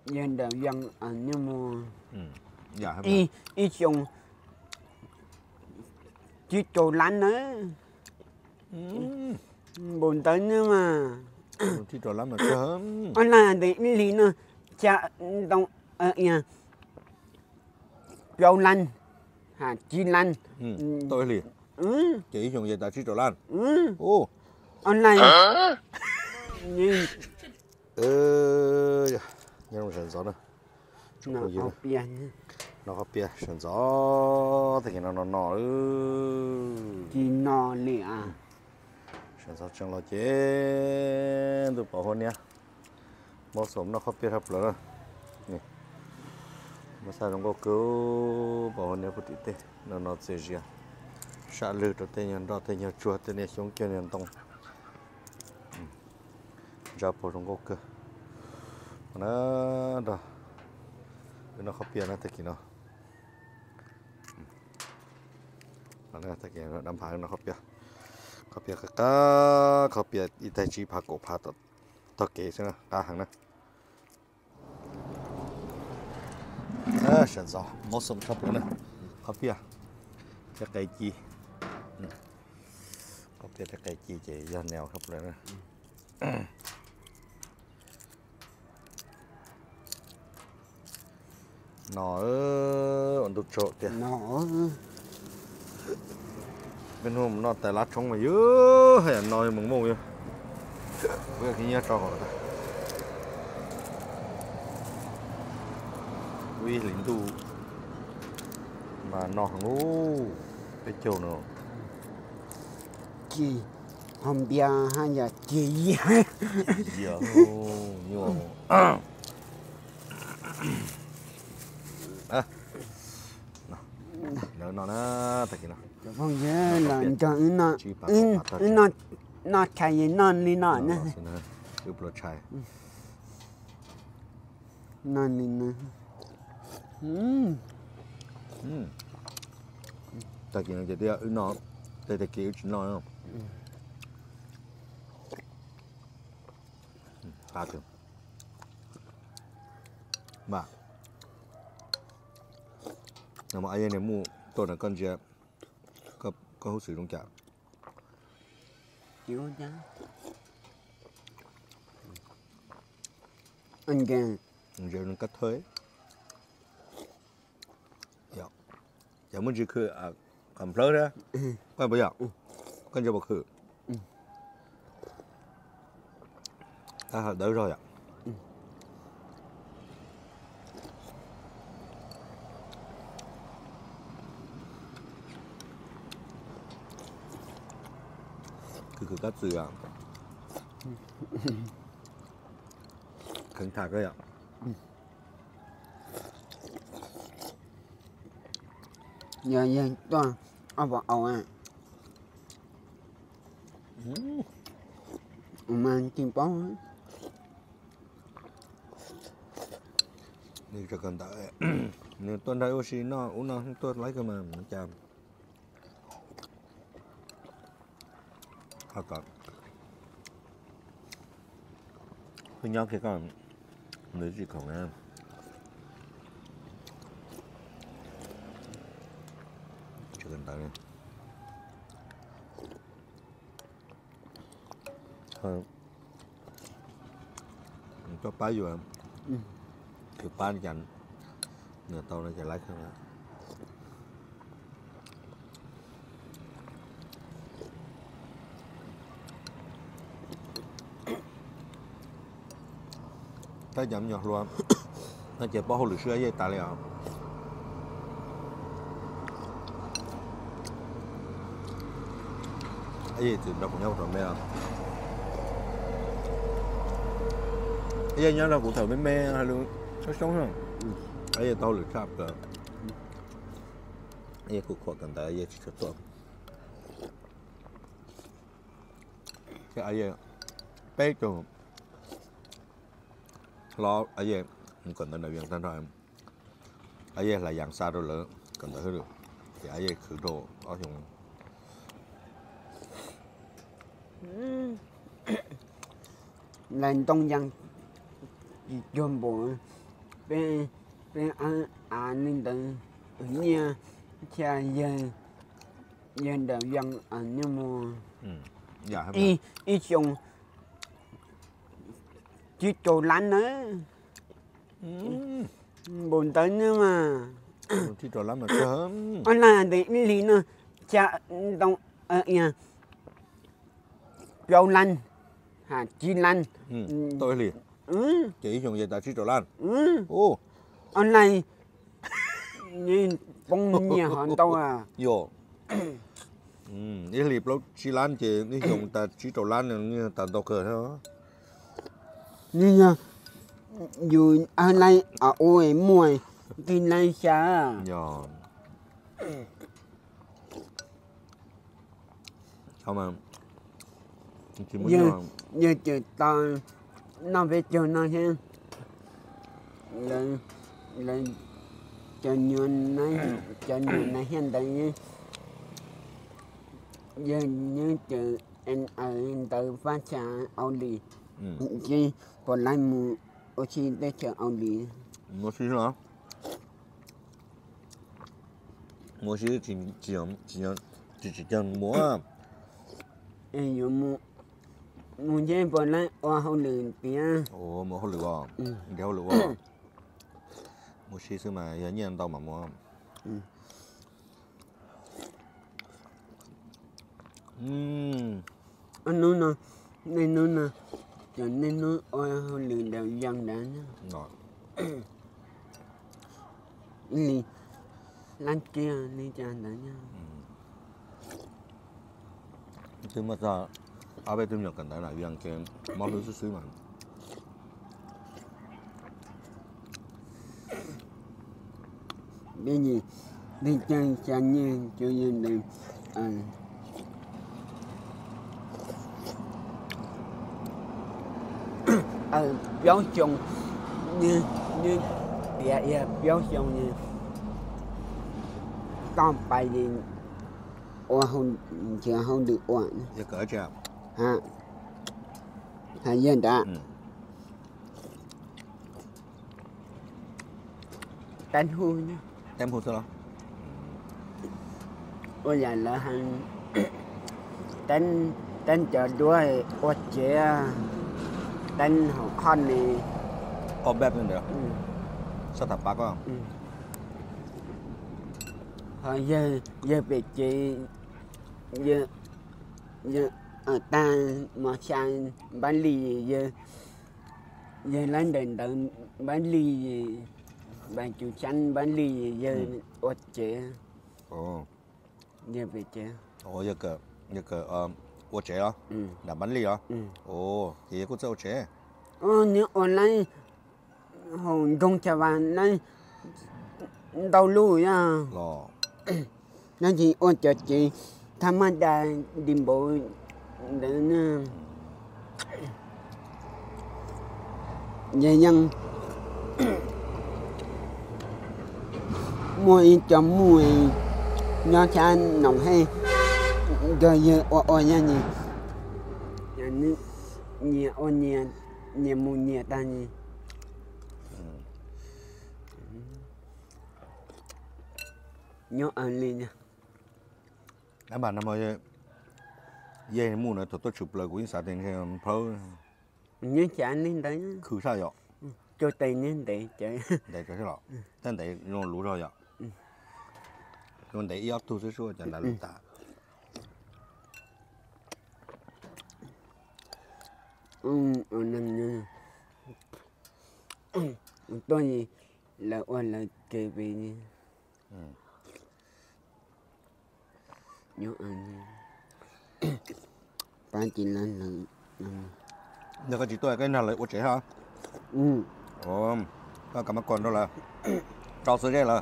dân đời dân nhưng mà dạ ý chung chứ trâu lăn nữa buồn tới nữa mà chứ trò lắm mà sớm anh là để lý nó cha đông nhà trâu lăn chi lăn tôi liền chỉ dùng gì tại chứ trò lan ô anh này như nhưng mà sẵn gió nữa nó học biển nó có bia sẵn gió thì nó chỉ nó lẹ sẵn gió chẳng lo chế tôi bỏ hôn nha một số nó có bia hấp rồi nè mà sao nó có cứu bỏ hôn nha phụ tỷ tê nó dễ dàng xả lư cho tên nhân đó tên nhân chua tên nhân xuống kia nhân tông ra bỏ trong gốc cơ nó đó nó khó bia nó thật kỹ nó nó thật kỹ nó đâm phá nó khó bia cả khó bia ít tay chỉ phá cổ phá thật kỹ xem cả hàng nữa sẵn sàng một số khó bia nữa khó bia cái cây chi khó bia cái cây chi chỉ do nèo khó bia nữa nó ổn được chỗ kìa nó bên hôm nó tại lá trống mà dữ hay là nói mỏng mông vậy bây giờ khi nhớ cho họ uy lính tu mà nó ngu cái chỗ nào chi hôm bia hay là chi gì nhiều nó thật kì nó không nhớ là cho nó chạy non đi nọ nữa ướp lợn chạy non đi nữa thật kì nó chỉ đi nó thật kì chỉ nói không ta thường mà mà ai này mua tôi là con trẻ có hút sử dụng chả chịu chứ anh kìa giờ nó cắt thuế dạ giờ muốn chỉ khử cầm phơi ra quan bây giờ con giờ bọc khử ta đỡ rồi ạ cứ cắt từ ạ khẩn thạc đấy ạ giờ toàn ông bảo ông mà chim bó đi cho cần tại nếu tuần đây oxy nó uống nó tôi lấy cái mà nó chạm thật thật với nhau kia còn lấy gì không em cho cần tại thôi cho bái vô em thì bán dành nửa tàu nó chạy lái không ạ cái nhậm nhọt luôn nó chỉ bỏ hồ lửa sữa với tài liệu cái gì từ đâu cũng nhau rồi mẹ cái gì nhớ là cụ thể với mẹ hay luôn sống sống không cái gì tao lửa sáp cơ cái gì cụ khoa cần tại cái gì chỉ tốt cái gì bé trường lo ở đây không cần tới nơi viện thôi ở đây là dạng xa rồi lớn cần tới được thì ở đây khử đồ ở dùng là tông dân chôn bộ bên bên ăn nên từ nhà cha dân dân đầu dân ở nhưng mà dạ hay y chung chỉ trâu lăn nữa buồn tới nữa mà chỉ trò lắm mà sớm anh là để lý nữa cha đông ở nhà trâu lăn hả chi lăn tôi liền chỉ dùng về tại chỉ trò lan anh này như bông nhà họ đâu à yo cái liệp lâu chỉ lan chỉ cái dùng tại chỉ trò lan như tại đâu cờ thôi như nha dù anh này ở ôi mùi thì này xa yo không mà chỉ muốn giờ chờ tao nó về chờ nó hen lên chờ nhuận này hen đấy giờ như chờ anh ở từ phát trả ông đi chứ còn lại mù ở chi để chờ ông đi một xíu nữa một xíu chỉ cần múa em nhớ mù chơi còn lại ở hậu lửa tiếng ồ một hậu lửa đeo lửa một xíu xíu mà giờ nhiên đâu mà múa anh nói nè nên nói nè cho nên nó ở hậu lửa đều dân đã rồi đi lan kia đi chàng đã nha thứ mà ra ở bên tôi nhập gần đây là dân cái món thứ xíu mà bây giờ đi chơi chàng như cho dân đều béo chồng như địa béo chồng như con bài gì không chưa không được ổn giờ cỡ chưa ha hay dân đã đánh hưu nhá em hụt sao bây giờ là hàng đánh chờ đuôi ô chế đánh học con này ở bếp nên được sao thập bát không hồi giờ bị chị giờ ở ta mà sang bán lì giờ lên đền đợn bán lì bán chủ chăn bán lì giờ ô chế giờ bị chế giờ cỡ ô chế đó là bán lì đó thì cũng ô chế nếu online hồn công chả bàn này đầu lùi à nó chỉ ôn chợt chị tham gia đi bộ đến về nhân mùi chấm mùi nho chan nồng hay rồi giờ ôi nha nhỉ nhẹ ôn nhẹ mùi nhẹ ta nhỉ nhớ ăn lên nha em bảo năm rồi về mua này tôi chụp lại của những sản phẩm hay phơi nhớ chả lên đấy khử sao vậy cho tiền nên để chơi để cho thế nào tên để nó lú rồi vậy còn để yếu tu số chẳng là lú ta nâng nha tôi gì là ôn là kề về nha nhớ ăn ba chị lên là nếu có chỉ tôi cái nào lại ô chế hả có cả mắt con đó là trâu sữa đây là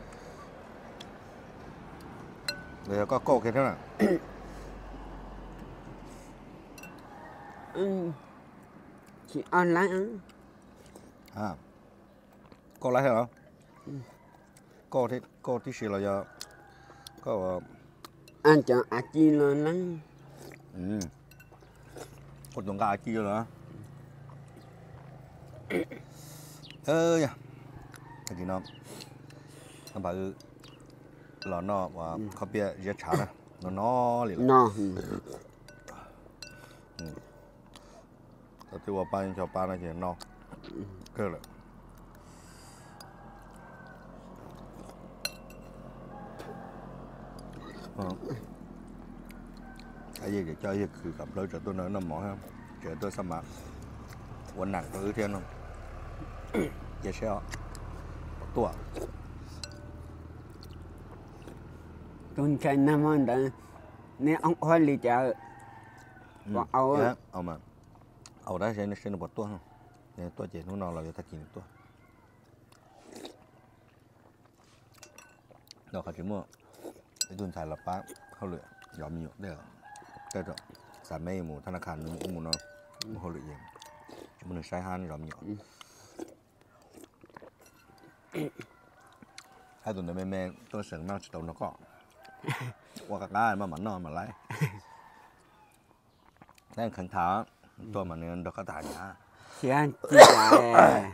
để có cô kia thế nào chị ăn lại cô lại hả cô thì là giờ có ăn cho chi lên lắm cô tổng cả chi rồi ơi cái gì nó bảo lò nó và có bia dễ chả nè nó liền no tôi vào ban cho ba nó chỉ nó cơ rồi cái gì để cho cái cứ gặp lối cho tôi nói nó mỏ ha chờ tôi sao mà quần nặng tôi thêm không giờ sao tua tôi chạy năm anh đã nè ông hỏi lý chợ còn ông mà ông đã sẽ nó bật tua không nè tua chỉ nó nào là ta kín tua đó là chỉ mua cái tuần xài là bátเขาเหลือยอมมีอยู่ได้แต่ก็สามไม่หมูธนาคารหมูเนาะเขาเหลือเองมันใช้ห้านยอมอยู่hai tuần này mẹ tôi sẵn mang đầu nó có qua các cái mà nó mà lấy nên khẩn thả tôi mà nên được cái tài nhá chị anh chị lại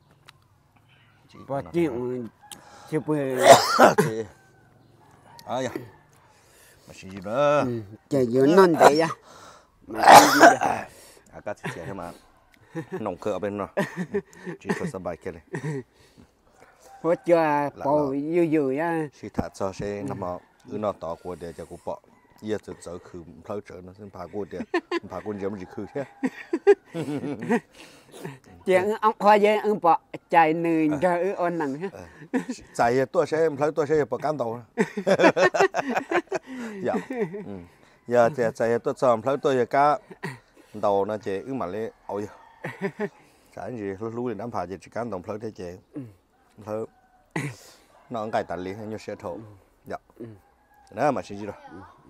bỏ chuyện chị bơi chị ơi mà gì đó chị vừa non đấy à mà các chị thế mà nông cơ ở bên nó chỉ cho sắp bài kia này hỗ trợ bầu vui á chỉ thả cho xe nằm ở nó tỏ của để cho cô bỏ giờ từ giờ khử tháo trở nó sẽ phá cô để phá cô giống gì khử thế chuyện ông hoa dây ông bỏ chạy nười cho ôn nặng ha chạy tôi sẽ tháo tôi sẽ bỏ cán đầu dạ giờ chạy tôi xong tháo tôi cá đầu nó chạy mà lấy ôi chạy gì lú lên đám phá chỉ cán đầu tháo thế chạy tháo nó cài tàn liền hay như xe thổ dạ đó mà gì rồi